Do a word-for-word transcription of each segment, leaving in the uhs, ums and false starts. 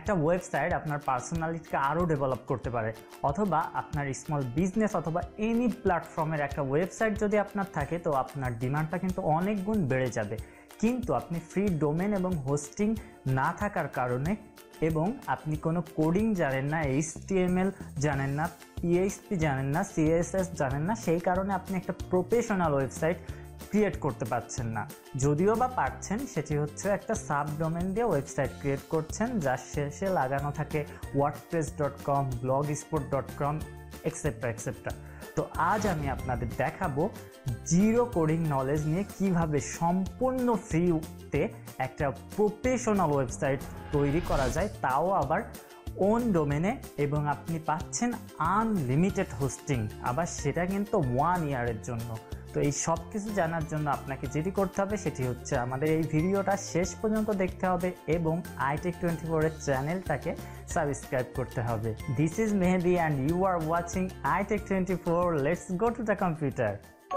একটা ওয়েবসাইট আপনার পার্সোনালিটিকে আরও ডেভেলপ করতে পারে, অথবা আপনার স্মল বিজনেস অথবা এনি প্ল্যাটফর্মের একটা ওয়েবসাইট যদি আপনার থাকে তো আপনার ডিমান্ডটা কিন্তু অনেক গুণ বেড়ে যাবে। কিন্তু আপনি ফ্রি ডোমেন এবং হোস্টিং না থাকার কারণে এবং আপনি কোনো কোডিং জানেন না, এইচ টি এম এল জানেন না, পি এইচ পি জানেন না, সি এস এস জানেন না, সেই কারণে আপনি একটা প্রফেশনাল ওয়েবসাইট ক্রিয়েট করতে পারছেন না। যদিও বা পারছেন, সেটি হচ্ছে একটা সাব ডোমেন দিয়ে ওয়েবসাইট ক্রিয়েট করছেন যার শেষে লাগানো থাকে WordPress dot com, Blogspot dot com etcetera etcetera. তো আজ আমি আপনাদের দেখাবো জিরো কোডিং নলেজ নিয়ে কিভাবে সম্পূর্ণ ফ্রিতে একটা প্রফেশনাল ওয়েবসাইট তৈরি করা যায়, তাও আবার ওন ডোমেনে, এবং আপনি পাচ্ছেন আনলিমিটেড হোস্টিং, আবার সেটা কিন্তু ওয়ান ইয়ারের জন্য। তো এই সব কিছু জানার জন্য আপনাকে যেটি করতে হবে সেটি হচ্ছে আমাদের এই ভিডিওটা শেষ পর্যন্ত দেখতে হবে এবং আইটেক টোয়েন্টি ফোর এর চ্যানেলটাকে সাবস্ক্রাইব করতে হবে। This is Mehedi and you are watching iTech twenty four. Let's go to the computer.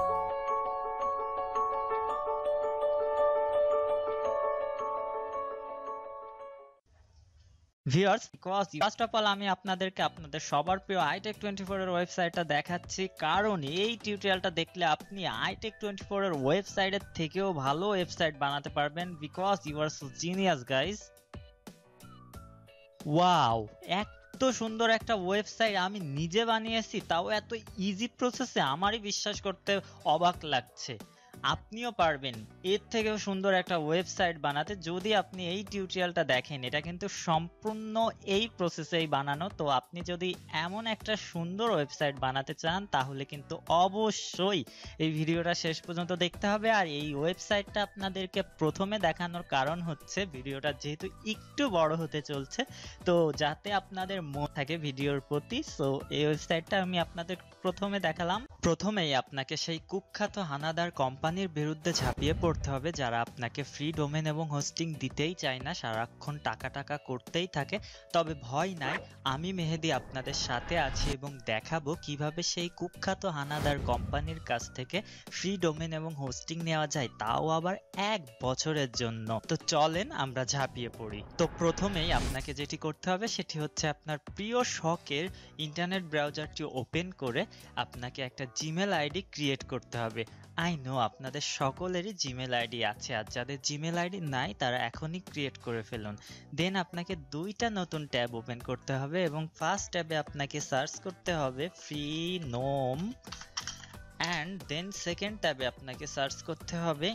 Viewers, first of all আমি আপনাদেরকে আপনাদের সবার প্রিয় আইটেক টোয়েন্টি ফোর এর ওয়েবসাইটটা দেখাচ্ছি, কারণ এই টিউটোরিয়ালটা দেখলে আপনি আইটেক টোয়েন্টি ফোর এর ওয়েবসাইটের থেকেও ভালো ওয়েবসাইট বানাতে পারবেন, because you are so genius guys. Wow, এত সুন্দর একটা ওয়েবসাইট আমি নিজে বানিয়েছি, তাও এত ইজি প্রসেসে, আমারই বিশ্বাস করতে অবাক লাগছে। আপনিও পারবেন এর থেকেও সুন্দর একটা ওয়েবসাইট বানাতে যদি আপনি এই টিউটোরিয়ালটা দেখেন। এটা কিন্তু সম্পূর্ণ এই প্রসেসেই বানানো। তো আপনি যদি এমন একটা সুন্দর ওয়েবসাইট বানাতে চান তাহলে কিন্তু অবশ্যই এই ভিডিওটা শেষ পর্যন্ত দেখতে হবে। আর এই ওয়েবসাইটটা আপনাদেরকে প্রথমে দেখানোর কারণ হচ্ছে ভিডিওটা যেহেতু একটু বড় হতে চলছে, তো যাতে আপনাদের মন থাকে ভিডিওর প্রতি, সো এই ওয়েবসাইটটা আমি আপনাদের প্রথমে দেখালাম। প্রথমেই আপনাকে সেই কুখ্যাত হানাদার কোম্পানির বিরুদ্ধে ঝাঁপিয়ে পড়তে হবে যারা আপনাকে ফ্রি ডোমেন এবং হোস্টিং দিতেই চায় না, সারাক্ষণ টাকা টাকা করতেই থাকে। তবে ভয় নাই, আমি মেহেদি আপনাদের সাথে আছি এবং দেখাবো কিভাবে সেই কুখ্যাত হানাদার কোম্পানির কাছ থেকে ফ্রি ডোমেন এবং হোস্টিং নেওয়া যায়, তাও আবার এক বছরের জন্য। তো চলেন আমরা ঝাঁপিয়ে পড়ি। তো প্রথমেই আপনাকে যেটি করতে হবে সেটি হচ্ছে আপনার প্রিয় শখের ইন্টারনেট ব্রাউজারটি ওপেন করে আপনাকে একটা জিমেল আইডি ক্রিয়েট করতে হবে। আই নো আপনাদের সকলেরই জিমেল আইডি আছে, আর যাদের জিমেল আইডি নাই তারা এখনই ক্রিয়েট করে ফেলুন। দেন আপনাকে দুইটা নতুন ট্যাব ওপেন করতে হবে এবং ফার্স্ট ট্যাবে আপনাকে সার্চ করতে হবে ফ্রি নোম, অ্যান্ড দেন সেকেন্ড ট্যাবে আপনাকে সার্চ করতে হবে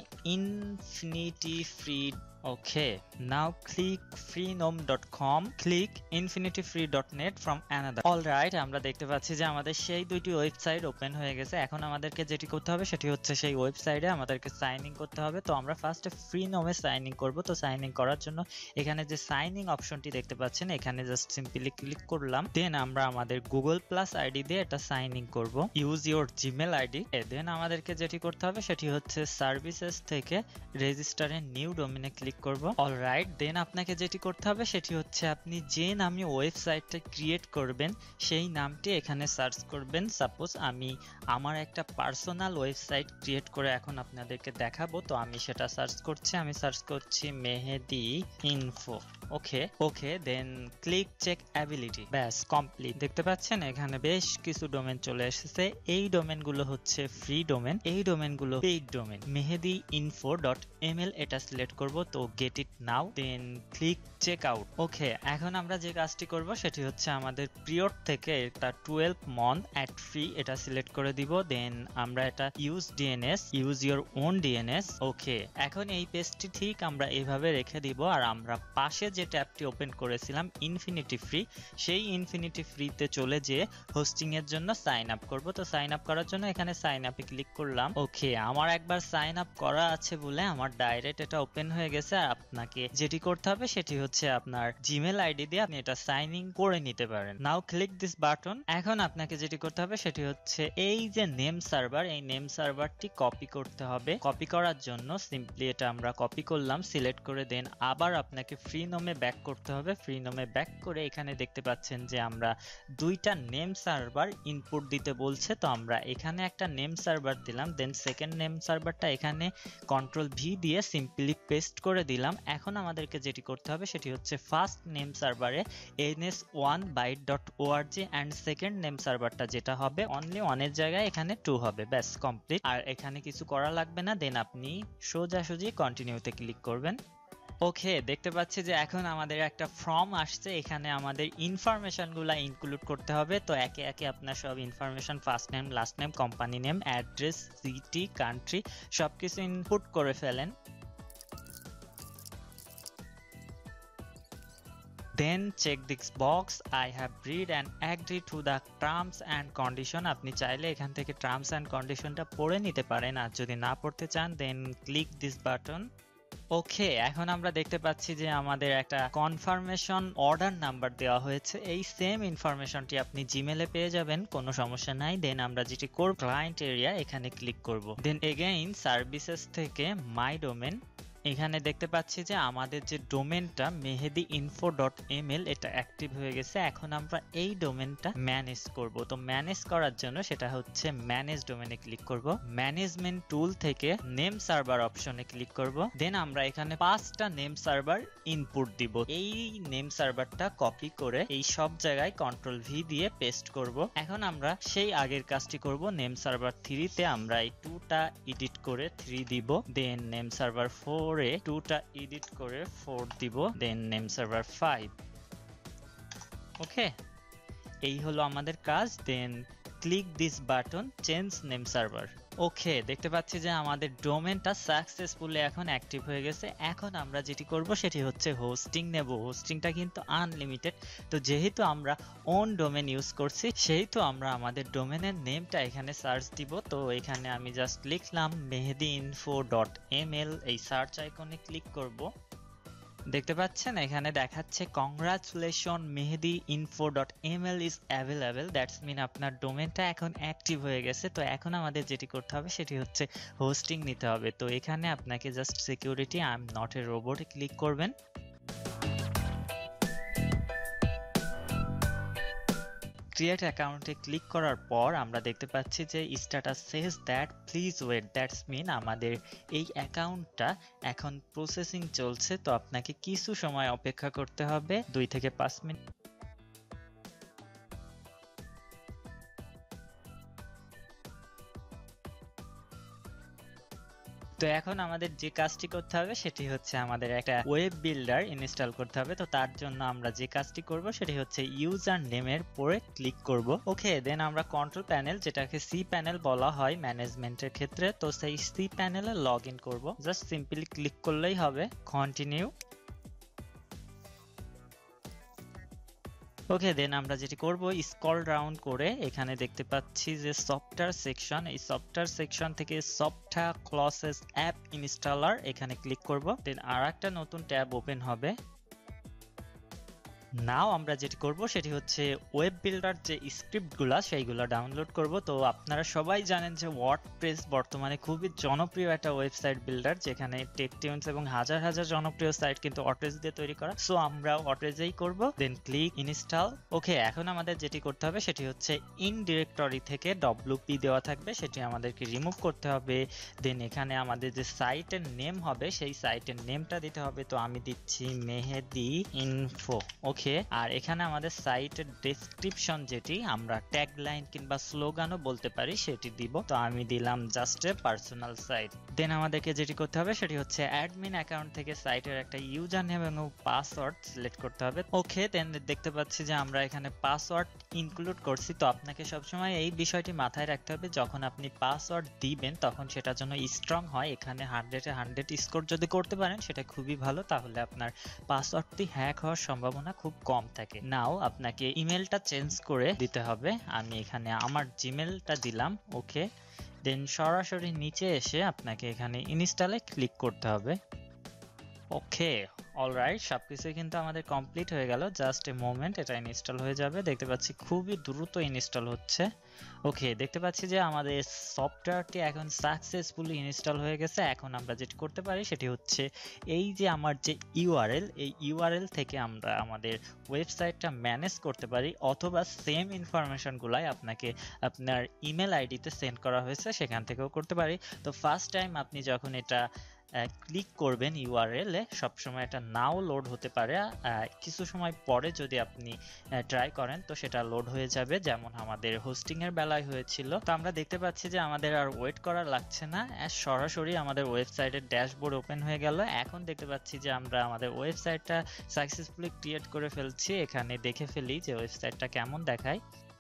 InfinityFree. Okay, now click freenom dot com, click infinityfree dot net from another. Alright, আমরা দেখতে পাচ্ছি যে আমাদের সেই দুইটি ওয়েবসাইট ওপেন হয়ে গেছে। এখন আমাদেরকে যেটি করতে হবে সেটি হচ্ছে সেই ওয়েবসাইটে আমাদেরকে সাইন ইন করতে হবে। তো আমরা ফার্স্টে ফ্রিনোমে সাইন ইন করব। তো সাইন ইন করার জন্য এখানে যে সাইন ইন অপশনটি দেখতে পাচ্ছেন এখানে জাস্ট সিম্পলি ক্লিক করলাম। দেন আমরা আমাদের গুগল প্লাস আইডি দিয়ে এটা সাইন ইন করব, use your Gmail ID. Then আমাদেরকে যেটি করতে হবে সেটি হচ্ছে সার্ভিসেস থেকে রেজিস্টারে নিউ ডোমেনে ক্লিক করব। অলরাইট, দেন আপনাকে যেটি করতে হবে সেটি হচ্ছে আপনি যে নামে ওয়েবসাইটটা ক্রিয়েট করবেন সেই নামটি এখানে সার্চ করবেন। সাপোজ আমি আমার একটা পার্সোনাল ওয়েবসাইট ক্রিয়েট করে এখন আপনাদেরকে দেখাবো, তো আমি সেটা সার্চ করছি। আমি সার্চ করছি Mehedi info. Okay okay then click check availability. ব্যাস কমপ্লিট। দেখতে পাচ্ছেন এখানে বেশ কিছু ডোমেন চলে এসেছে। এই ডোমেনগুলো হচ্ছে ফ্রি ডোমেন, এই ডোমেনগুলো paid domain. Mehedi info dot M L এটা সিলেক্ট করব, তো get it now, then click check out. Okay, এখন আমরা যে কাজটি করব সেটি হচ্ছে আমাদের পিরিয়ড থেকে এটা টুয়েলভ মন্থ অ্যাট ফ্রি এটা সিলেক্ট করে দিব। দেন আমরা এটা use DNS, use your own DNS. Okay, এখন এই পেজটি ঠিক আমরা এইভাবে রেখে দিব। আর আমরা পাশে যে ট্যাবটি ওপেন করেছিলাম ইনফিনিটি ফ্রি, সেই ইনফিনিটি ফ্রিতে চলে যেয়ে হোস্টিং এর জন্য সাইন আপ করব। তো সাইন আপ করার জন্য এখানে সাইন আপে ক্লিক করলাম। ওকে, আমার একবার সাইন আপ করা আছে বলে আমার ডাইরেক্ট এটা ওপেন হয়ে গেছে। আপনাকে যেটি করতে হবে সেটি হচ্ছে আপনার জিমেল আইডি দিয়ে আপনি এটা সাইন ইন করে নিতে পারেন। Now click this button. এখন আপনাকে যেটি করতে হবে সেটি হচ্ছে এই যে নেম সার্ভার, এই নেম সার্ভারটি কপি করতে হবে। কপি করার জন্য সিম্পলি এটা আমরা কপি করলাম, সিলেক্ট করে দেন আবার আপনাকে ফ্রি নোমে ব্যাক করতে হবে। ফ্রি নোমে ব্যাক করে এখানে দেখতে পাচ্ছেন যে আমরা দুইটা নেম সার্ভার ইনপুট দিতে বলছে, তো আমরা এখানে একটা নেম সার্ভার দিলাম। দেন সেকেন্ড নেম সার্ভারটা এখানে কন্ট্রোল ভি দিয়ে সিম্পলি পেস্ট করে করে দিলাম। এখন আমাদেরকে যেটি করতে হবে সেটি হচ্ছে ফার্স্ট নেম সার্ভারে N S one byet dot O R G and second name সার্ভারটা যেটা হবে অনলি ওয়ানের জায়গায় এখানে টু হবে, ব্যাস কমপ্লিট। আর এখানে কিছু করা লাগবে না। দেন আপনি সোজাসুজি কন্টিনিউতে ক্লিক করবেন। ওকে, দেখতে পাচ্ছি যে এখন আমাদের একটা ফর্ম আসছে, এখানে আমাদের ইনফরমেশন গুলা ইনক্লুড করতে হবে। তো একে একে আপনার সব information, first name, last name, company name, address, city, country সবকিছু ইনপুট করে ফেলেন। Then check this box, I have read and agree to the terms and condition. আপনি চাইলে এখান থেকে টার্মস এন্ড কন্ডিশনটা পড়ে নিতে পারেন, আর যদি না পড়তে চান then click this button. Okay, এখন আমরা দেখতে পাচ্ছি যে আমাদের একটা কনফার্মেশন অর্ডার নাম্বার দেওয়া হয়েছে। এই সেম ইনফরমেশনটি আপনি জিমেলে পেয়ে যাবেন, কোনো সমস্যা নাই। দেন আমরা যেটি করব ক্লায়েন্ট এরিয়া, এখানে ক্লিক করব। দেন এগেইন সার্ভিসেস থেকে মাই ডোমেন, এখানে দেখতে পাচ্ছি যে আমাদের যে ডোমেনটা Mehedi info dot M L এটা অ্যাক্টিভ হয়ে গেছে। এখন আমরা এই ডোমেনটা ম্যানেজ করব। তো ম্যানেজ করার জন্য সেটা হচ্ছে ম্যানেজ ডোমেনে ক্লিক করব। ম্যানেজমেন্ট টুল থেকে নেম সার্ভার অপশনে ক্লিক করব। দেন আমরা এখানে পাঁচটা নেম সার্ভার ইনপুট দিব। এই নেম সার্ভারটা কপি করে এই সব জায়গায় কন্ট্রোল ভি দিয়ে পেস্ট করব। এখন আমরা সেই আগের কাজটি করব। নেম সার্ভার থ্রি তে আমরা এই টুটা এডিট করে থ্রি দিব। দেন নেম সার্ভার ফোর এ টুটা এডিট করে ফোর দিব। Then name server five. Okay, এই হলো আমাদের কাজ। Then click this button change name server. Okay, দেখতে পাচ্ছি যে আমাদের ডোমেনটা সাকসেসফুলি এখন অ্যাক্টিভ হয়ে গেছে। এখন আমরা যেটি করব সেটি হচ্ছে হোস্টিং নেব। হোস্টিংটা কিন্তু আনলিমিটেড। তো যেহেতু আমরা ওন ডোমেন ইউজ করছি সেহেতু আমরা আমাদের ডোমেনের নেমটা এখানে সার্চ দিব। তো এখানে আমি জাস্ট লিখলাম Mehedi info dot M L, এই সার্চ আইকনে ক্লিক করব। দেখতে পাচ্ছেন এখানে দেখাচ্ছে congratulation Mehedi info dot M L is available, that's mean আপনার ডোমেনটা এখন অ্যাক্টিভ হয়ে গেছে। তো এখন আমাদের যেটি করতে হবে সেটি হচ্ছে হোস্টিং নিতে হবে। তো এখানে আপনাকে just security I am not a রোবটে ক্লিক করবেন। ক্রিয়েট অ্যাকাউন্টে ক্লিক করার পর আমরা দেখতে পাচ্ছি যে status says that please wait, that's mean আমাদের এই অ্যাকাউন্টটা এখন প্রসেসিং চলছে। তো আপনাকে কিছু সময় অপেক্ষা করতে হবে, দুই থেকে পাঁচ মিনিট। তো এখন আমাদের যে কাজটি করতে হবে সেটি হচ্ছে আমাদের একটা ওয়েব বিল্ডার ইনস্টল করতে হবে। তো তার জন্য আমরা যে কাজটি করব সেটি হচ্ছে ইউজার নেমের পরে ক্লিক করব। ওকে, দেন আমরা কন্ট্রোল প্যানেল, যেটাকে সি প্যানেল বলা হয় ম্যানেজমেন্টের ক্ষেত্রে, তো সেই সি প্যানেলে লগ ইন করবো। জাস্ট সিম্পলি ক্লিক করলেই হবে। কন্টিনিউ। ওকে, দেন আমরা যেটি করব স্ক্রল ডাউন করে এখানে দেখতে পাচ্ছি যে সফটওয়্যার সেকশন, এই সফটওয়্যার সেকশন থেকে সফটওয়্যার ক্লাসেস অ্যাপ ইনস্টলার এখানে ক্লিক করব। দেন আর একটা নতুন ট্যাব ওপেন হবে। নাও আমরা যেটি করব সেটি হচ্ছে ওয়েব বিল্ডার যে স্ক্রিপ্টগুলো সেইগুলো ডাউনলোড করব। তো আপনারা সবাই জানেন যে ওয়ার্ডপ্রেস বর্তমানে খুবই জনপ্রিয় একটা ওয়েবসাইট বিল্ডার, যেখানে টেকটিউনস এবং হাজার হাজার জনপ্রিয় সাইট কিন্তু ওয়ার্ডপ্রেস দিয়ে তৈরি করা। সো আমরা ওয়ার্ডপ্রেসেই করব। দেন ক্লিক ইনস্টল। ওকে, এখন আমাদের যেটি করতে হবে সেটি হচ্ছে ইন ডিরেক্টরি থেকে ডব্লিউপি দেওয়া থাকবে, সেটি আমাদেরকে রিমুভ করতে হবে। দেন এখানে আমাদের যে সাইটের নেম হবে সেই সাইটের নেমটা দিতে হবে। তো আমি দিচ্ছি মেহেদি ইনফো। ওকে, আর এখানে আমাদের সাইটের ডেসক্রিপশন যেটি আমরা ট্যাগলাইন কিংবা স্লোগানও বলতে পারি সেটি দিব। তো আমি দিলাম just a personal site. Then আমাদেরকে যেটি করতে হবে সেটি হচ্ছে অ্যাডমিন অ্যাকাউন্ট থেকে সাইটের একটা ইউজার নেম এবং পাসওয়ার্ড সিলেক্ট করতে হবে। ওকে, দেন দেখতে পাচ্ছি যে আমরা এখানে পাসওয়ার্ড ইনক্লুড করছি। তো আপনাকে সবসময় এই বিষয়টি মাথায় রাখতে হবে, যখন আপনি পাসওয়ার্ড দিবেন তখন সেটা যেন স্ট্রং হয়। এখানে হান্ড্রেডে হান্ড্রেড স্কোর যদি করতে পারেন সেটা খুবই ভালো, তাহলে আপনার পাসওয়ার্ডটি হ্যাক হওয়ার সম্ভাবনা খুব কম থাকে। নাও আপনাকে ইমেলটা চেঞ্জ করে দিতে হবে। আমি এখানে আমার জিমেলটা দিলাম। ওকে, দেন সরাসরি নিচে এসে আপনাকে এখানে ইনস্টলে ক্লিক করতে হবে। ওকে, অলরাইট, সবকিছু কিন্তু আমাদের কমপ্লিট হয়ে গেল। জাস্ট এ মোমেন্ট, এটা ইনস্টল হয়ে যাবে। দেখতে পাচ্ছি খুবই দ্রুত ইনস্টল হচ্ছে। ওকে, দেখতে পাচ্ছি যে আমাদের সফটওয়্যারটি এখন সাকসেসফুলি ইনস্টল হয়ে গেছে। এখন আমরা যেটি করতে পারি সেটি হচ্ছে এই যে আমার যে ইউআরএল, এই ইউআরএল থেকে আমরা আমাদের ওয়েবসাইটটা ম্যানেজ করতে পারি, অথবা সেম ইনফরমেশনগুলাই আপনাকে আপনার ইমেল আইডিতে সেন্ড করা হয়েছে সেখান থেকেও করতে পারি। তো ফার্স্ট টাইম আপনি যখন এটা ক্লিক করবেন ইউআরএল এ, সবসময় এটা নাও লোড হতে পারে, কিছু সময় পরে যদি আপনি ট্রাই করেন তো সেটা লোড হয়ে যাবে, যেমন আমাদের হোস্টিং এর বেলায় হয়েছিল। তো আমরা দেখতে পাচ্ছি যে আমাদের আর ওয়েট করা লাগছে না, সরাসরি আমাদের ওয়েবসাইটের ড্যাশবোর্ড ওপেন হয়ে গেল। এখন দেখতে পাচ্ছি যে আমরা আমাদের ওয়েবসাইটটা সাকসেসফুলি ক্রিয়েট করে ফেলছি। এখানে দেখে ফেলি যে ওয়েবসাইটটা কেমন দেখায়।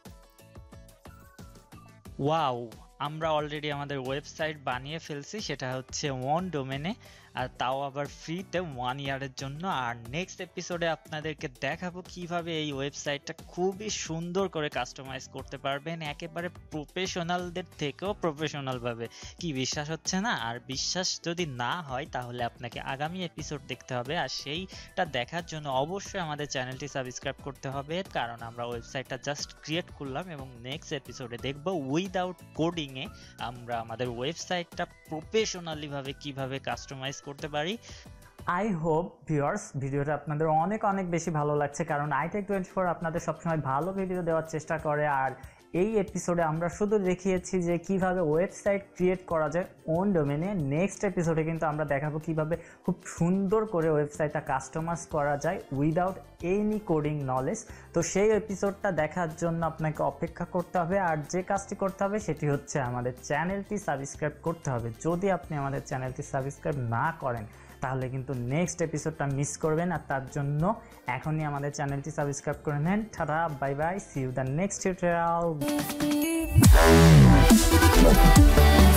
ওয়াও, আমরা অলরেডি আমাদের ওয়েবসাইট বানিয়ে ফেলছি, সেটা হচ্ছে ওয়ান ডোমেনে, আর তাও আবার ফ্রিতে ওয়ান ইয়ারের জন্য। আর নেক্সট এপিসোডে আপনাদেরকে দেখাবো কিভাবে এই ওয়েবসাইটটা খুবই সুন্দর করে কাস্টমাইজ করতে পারবেন, একেবারে প্রফেশনালদের থেকেও প্রফেশনাল ভাবে। কি বিশ্বাস হচ্ছে না? আর বিশ্বাস যদি না হয় তাহলে আপনাকে আগামী এপিসোড দেখতে হবে, আর সেইটা দেখার জন্য অবশ্যই আমাদের চ্যানেলটি সাবস্ক্রাইব করতে হবে, কারণ আমরা ওয়েবসাইটটা জাস্ট ক্রিয়েট করলাম এবং নেক্সট এপিসোডে দেখবো উইদাউট কোডিং এ আমরা আমাদের ওয়েবসাইটটা প্রফেশনালি ভাবে কিভাবে কাস্টমাইজ করতে পারি। আই হোপ ভিউয়ার্স ভিডিওটা আপনাদের অনেক অনেক বেশি ভালো লাগছে, কারণ আইটেক টোয়েন্টি ফোর আপনাদের সবসময় ভালো ভিডিও দেওয়ার চেষ্টা করে। আর এই এপিসোডে আমরা শুধু দেখিয়েছি যে কিভাবে ওয়েবসাইট ক্রিয়েট করা যায় ওন ডোমেনে। নেক্সট এপিসোডে কিন্তু আমরা দেখাবো কিভাবে খুব সুন্দর করে ওয়েবসাইটটা কাস্টমাইজ করা যায় উইদাউট এনি কোডিং নলেজ। তো সেই এপিসোডটা দেখার জন্য আপনাকে অপেক্ষা করতে হবে, আর যে কাজটি করতে হবে সেটি হচ্ছে আমাদের চ্যানেলটি সাবস্ক্রাইব করতে হবে। যদি আপনি আমাদের চ্যানেলটি সাবস্ক্রাইব না করেন তাহলে কিন্তু নেক্সট এপিসোডটা মিস করবেন, আর তার জন্য এখনই আমাদের চ্যানেলটি সাবস্ক্রাইব করে নেন। Tata, bye bye, see you the next tutorial.